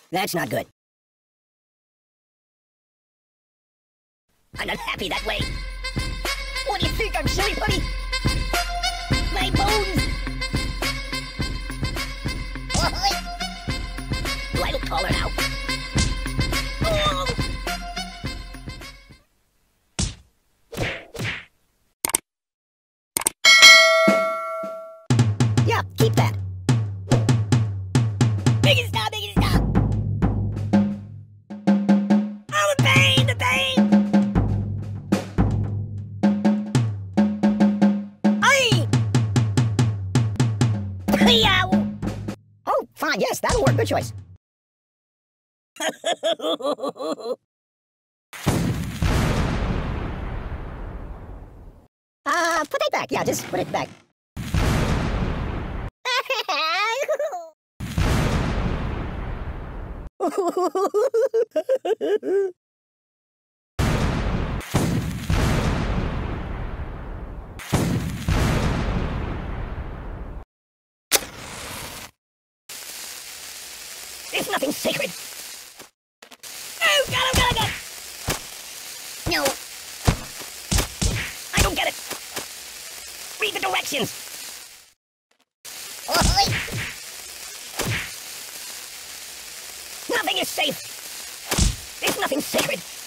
That's not good. I'm not happy that way. What do you think? I'm silly putty? My bones! Do I look taller now? Oh! Yeah, keep that. Make it stop, make it stop! Oh, the pain, the pain! Oh, fine, yes, that'll work. Good choice. Put that back. Yeah, just put it back. There's nothing sacred. Oh, got him. No. I don't get it. Read the directions. Nothing is safe. There's nothing sacred.